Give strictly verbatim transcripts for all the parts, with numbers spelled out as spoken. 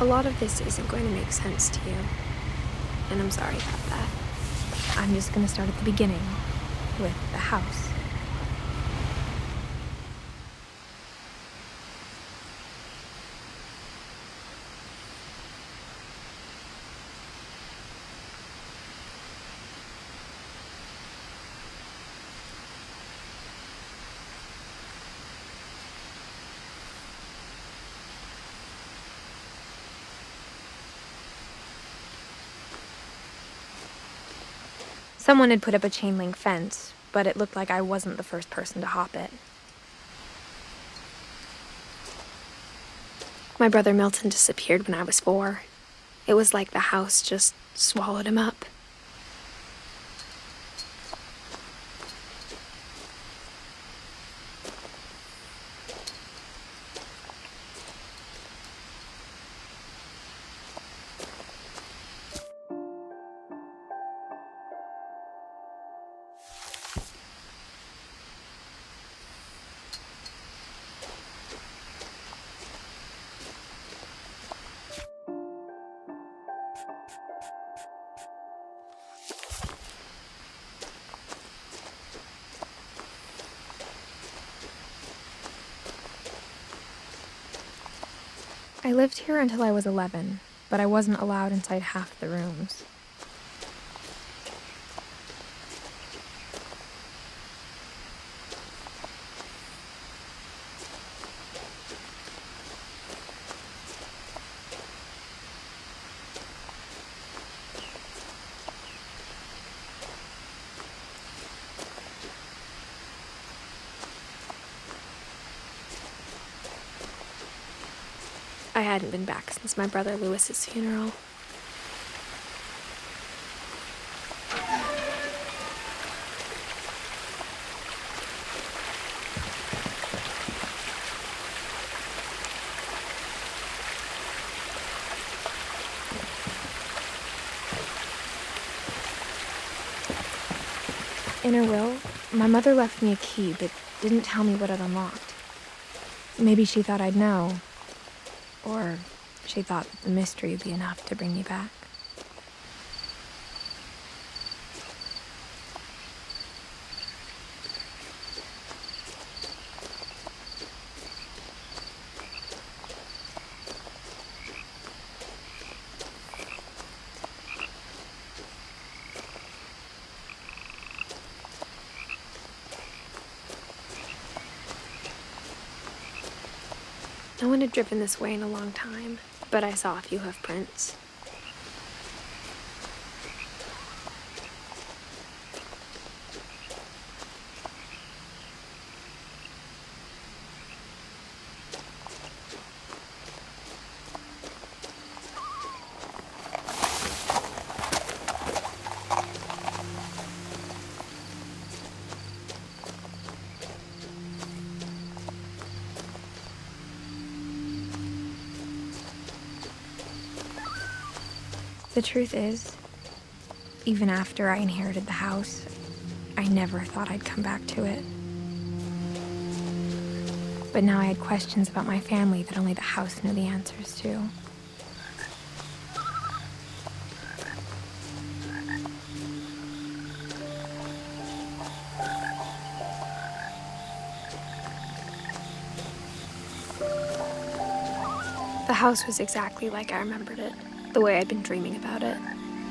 A lot of this isn't going to make sense to you, and I'm sorry about that. I'm just gonna start at the beginning, with the house. Someone had put up a chain link fence, but it looked like I wasn't the first person to hop it. My brother Milton disappeared when I was four. It was like the house just swallowed him up. I lived here until I was eleven, but I wasn't allowed inside half the rooms. I hadn't been back since my brother Lewis's funeral. In her will, my mother left me a key, but didn't tell me what it unlocked. Maybe she thought I'd know. Or she thought that the mystery would be enough to bring me back. No one had driven this way in a long time, but I saw a few hoof prints. The truth is, even after I inherited the house, I never thought I'd come back to it. But now I had questions about my family that only the house knew the answers to. The house was exactly like I remembered it, the way I'd been dreaming about it.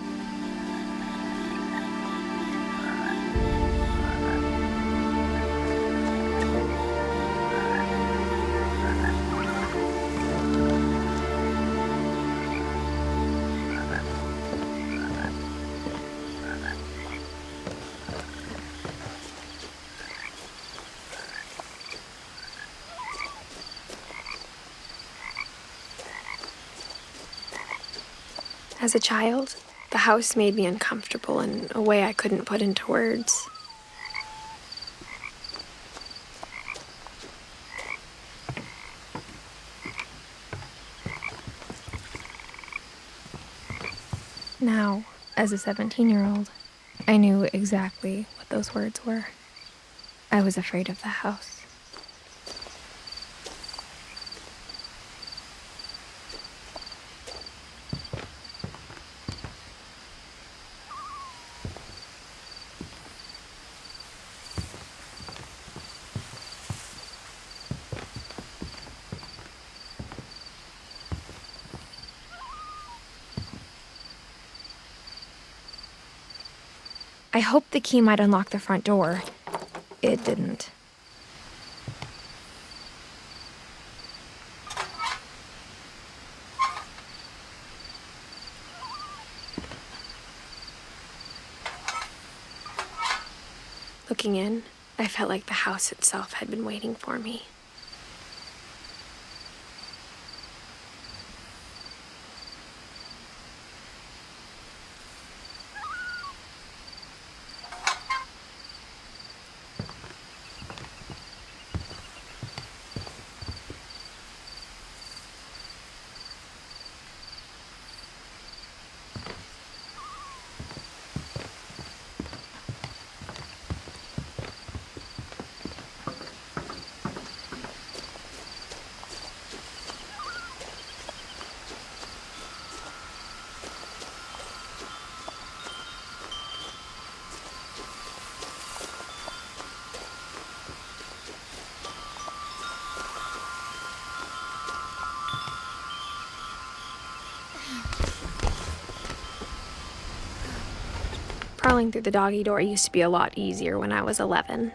As a child, the house made me uncomfortable in a way I couldn't put into words. Now, as a seventeen-year-old, I knew exactly what those words were. I was afraid of the house. I hoped the key might unlock the front door. It didn't. Looking in, I felt like the house itself had been waiting for me. Crawling through the doggy door used to be a lot easier when I was eleven.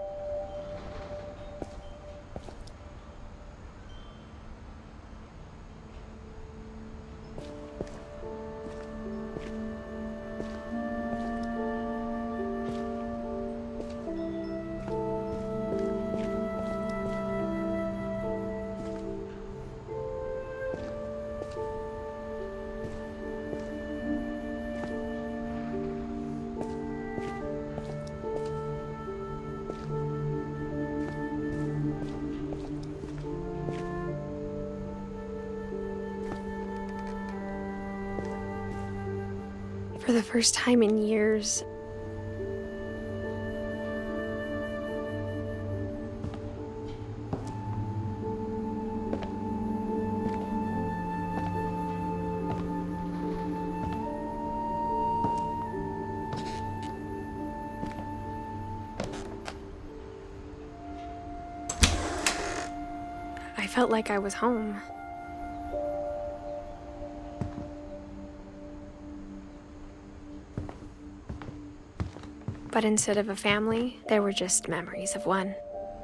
For the first time in years, I felt like I was home. But instead of a family, there were just memories of one.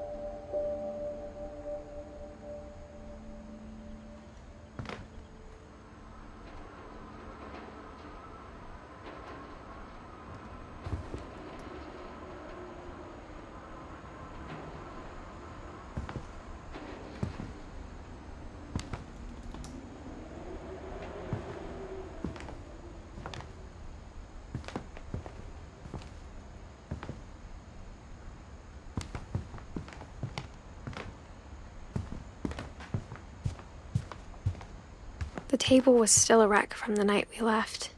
The table was still a wreck from the night we left.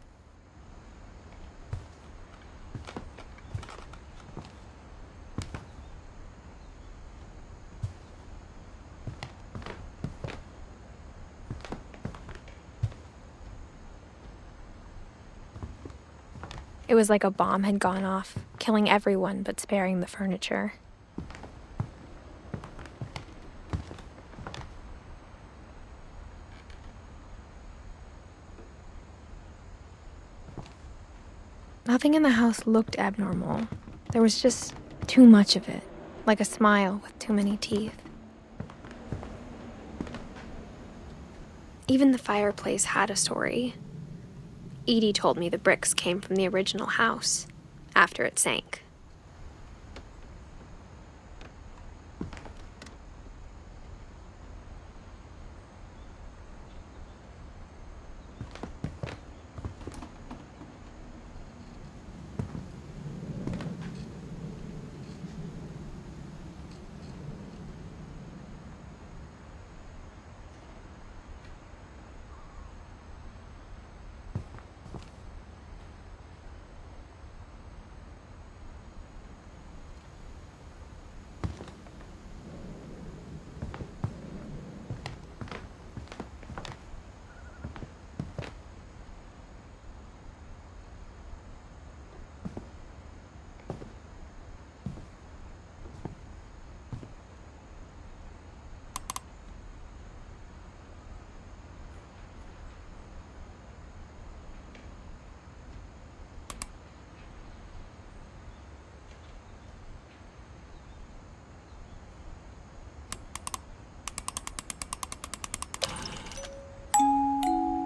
It was like a bomb had gone off, killing everyone but sparing the furniture. Nothing in the house looked abnormal. There was just too much of it, like a smile with too many teeth. Even the fireplace had a story. Edie told me the bricks came from the original house, after it sank.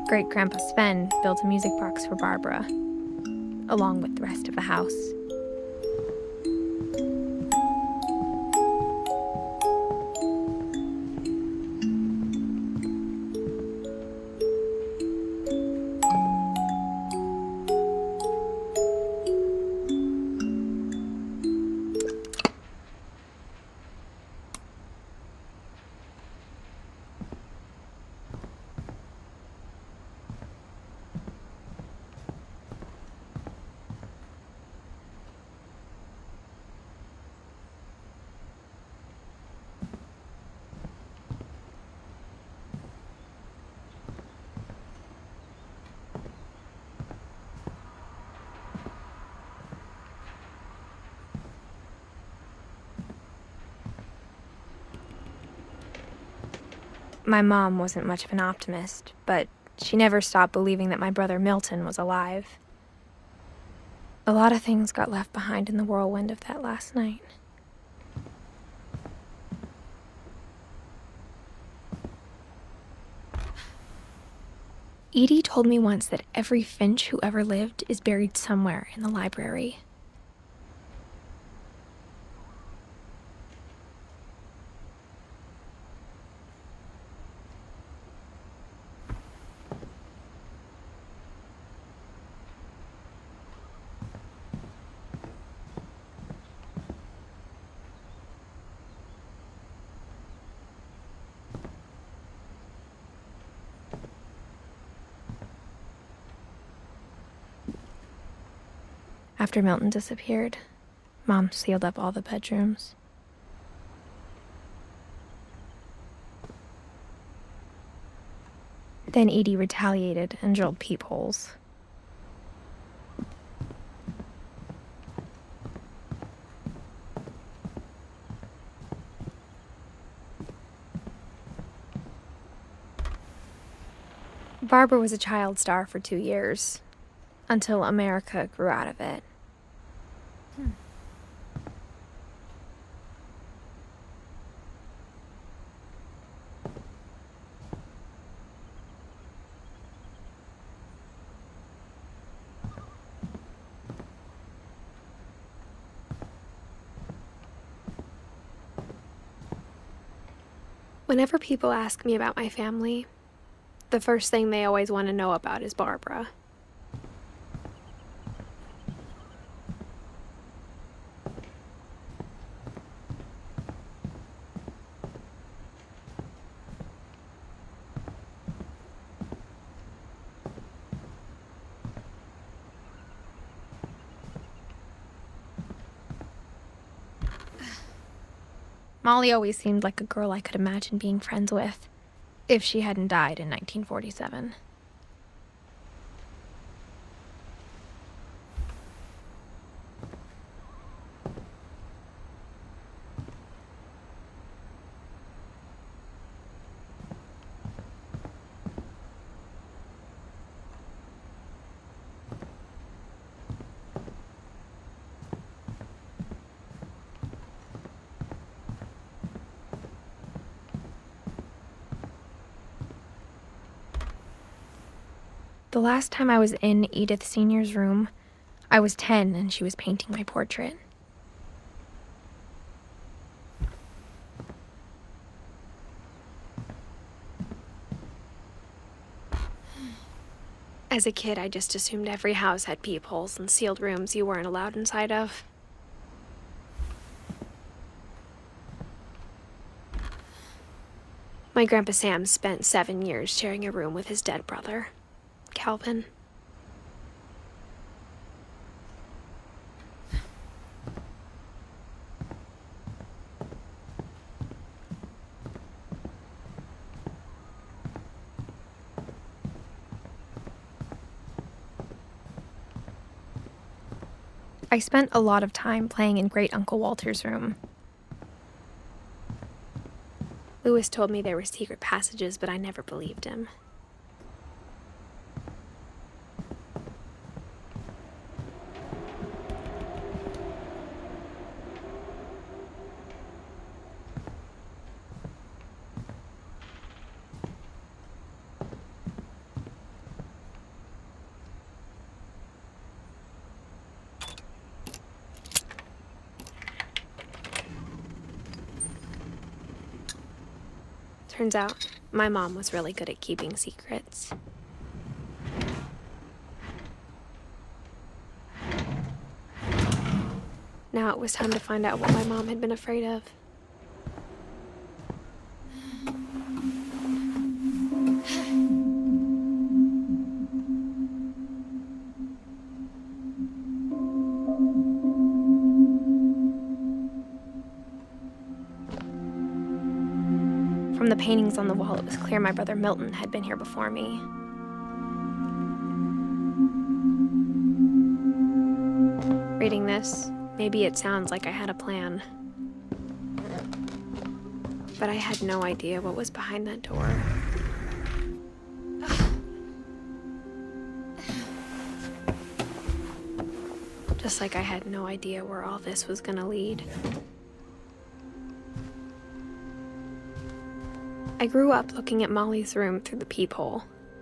Great-Grandpa Sven built a music box for Barbara, along with the rest of the house. My mom wasn't much of an optimist, but she never stopped believing that my brother Milton was alive. A lot of things got left behind in the whirlwind of that last night. Edie told me once that every Finch who ever lived is buried somewhere in the library. After Milton disappeared, Mom sealed up all the bedrooms. Then Edie retaliated and drilled peepholes. Barbara was a child star for two years, until America grew out of it. Hmm. Whenever people ask me about my family, the first thing they always want to know about is Barbara. Molly always seemed like a girl I could imagine being friends with, if she hadn't died in nineteen forty-seven. The last time I was in Edith Senior's room, I was ten and she was painting my portrait. As a kid, I just assumed every house had peepholes and sealed rooms you weren't allowed inside of. My Grandpa Sam spent seven years sharing a room with his dead brother, Calvin. I spent a lot of time playing in Great Uncle Walter's room. Lewis told me there were secret passages, but I never believed him. Turns out, my mom was really good at keeping secrets. Now it was time to find out what my mom had been afraid of. From the paintings on the wall, it was clear my brother Milton had been here before me. Reading this, maybe it sounds like I had a plan. But I had no idea what was behind that door. Just like I had no idea where all this was gonna lead. I grew up looking at Molly's room through the peephole.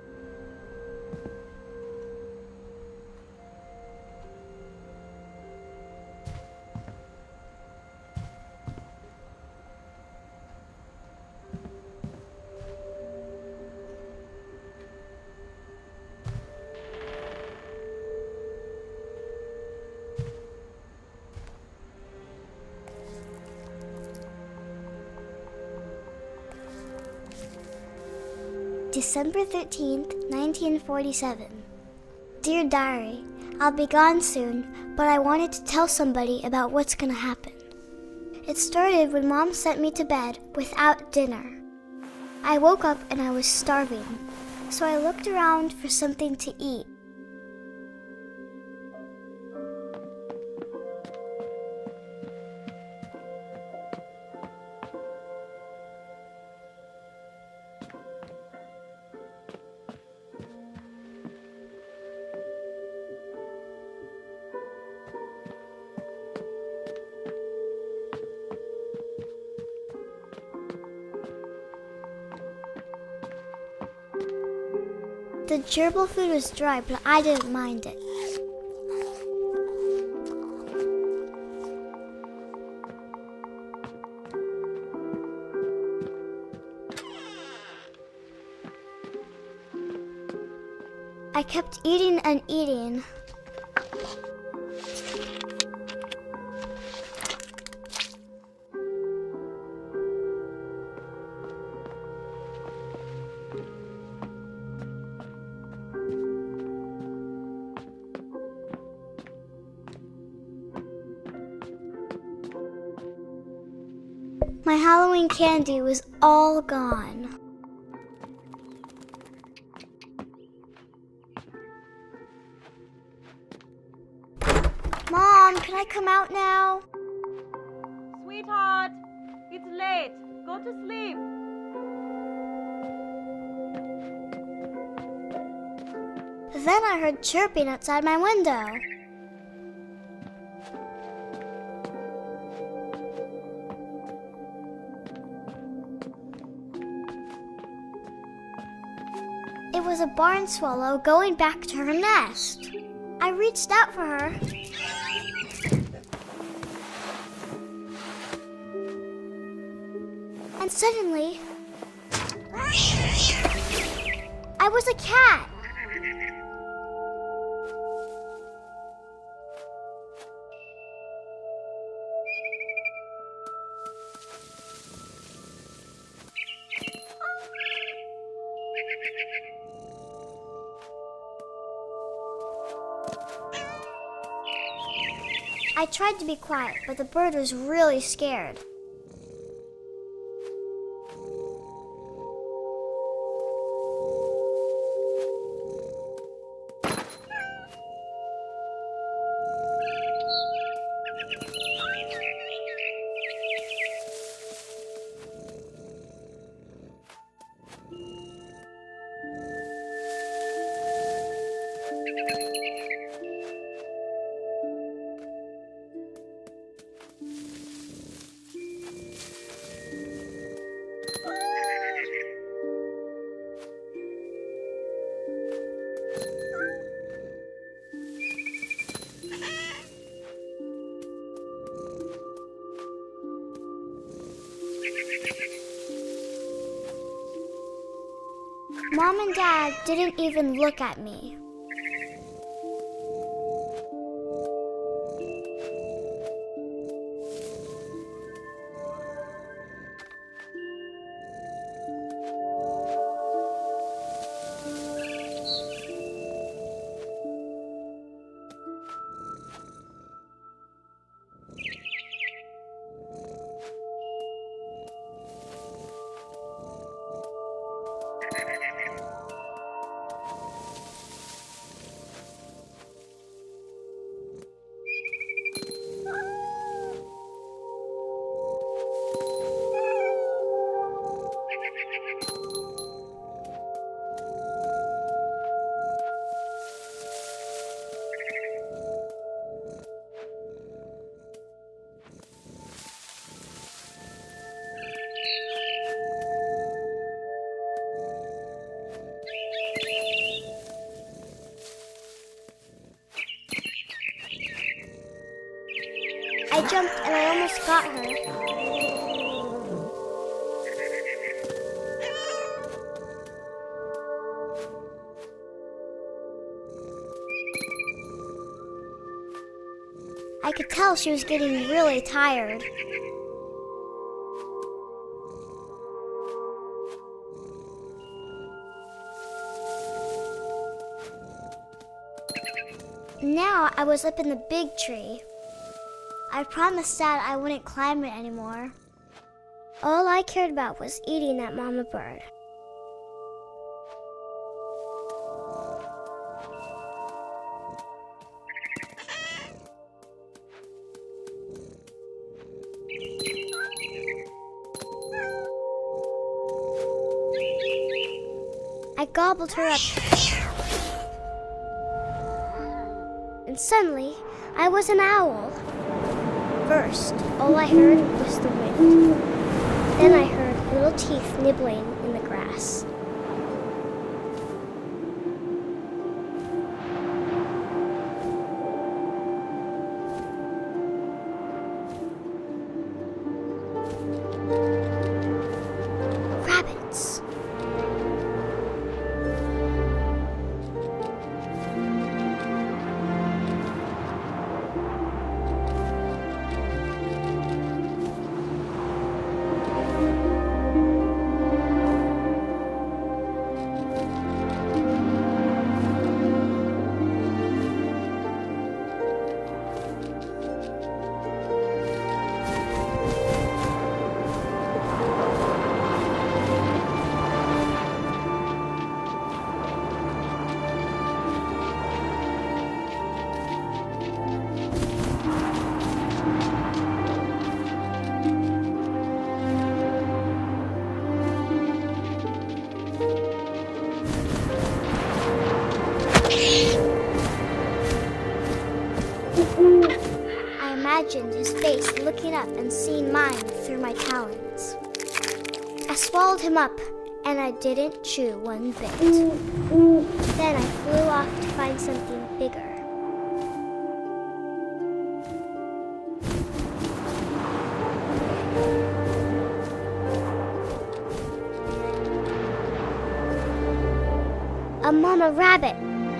December thirteenth, nineteen forty-seven. Dear Diary, I'll be gone soon, but I wanted to tell somebody about what's gonna happen. It started when Mom sent me to bed without dinner. I woke up and I was starving, so I looked around for something to eat. The gerbil food was dry, but I didn't mind it. I kept eating and eating. My Halloween candy was all gone. Mom, can I come out now? Sweetheart, it's late. Go to sleep. Then I heard chirping outside my window. It was a barn swallow going back to her nest. I reached out for her. And suddenly, I was a cat. I tried to be quiet, but the bird was really scared. Mom and Dad didn't even look at me. I jumped and I almost got her. I could tell she was getting really tired. Now I was up in the big tree. I promised Dad I wouldn't climb it anymore. All I cared about was eating that mama bird. I gobbled her up. And suddenly, I was an owl. First, all I heard was the wind. Then I heard little teeth nibbling in the grass. Rabbits. I imagined his face looking up and seeing mine through my talons. I swallowed him up, and I didn't chew one bit. Then I flew off to find something bigger. A mama rabbit.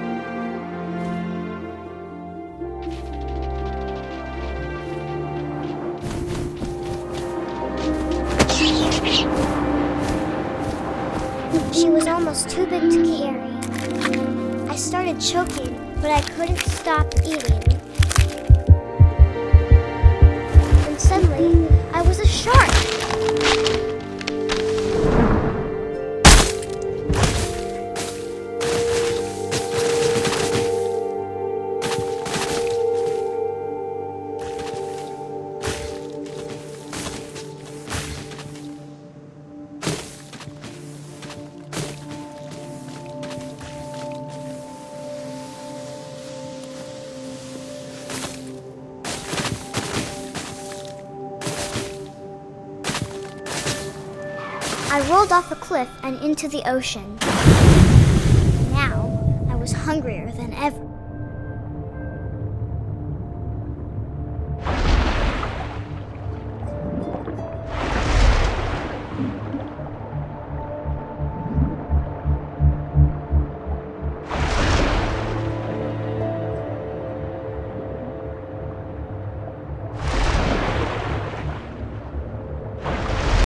She was almost too big to carry. I started choking, but I couldn't stop eating. And suddenly, I was a shark. I rolled off a cliff and into the ocean. Now, I was hungrier than ever.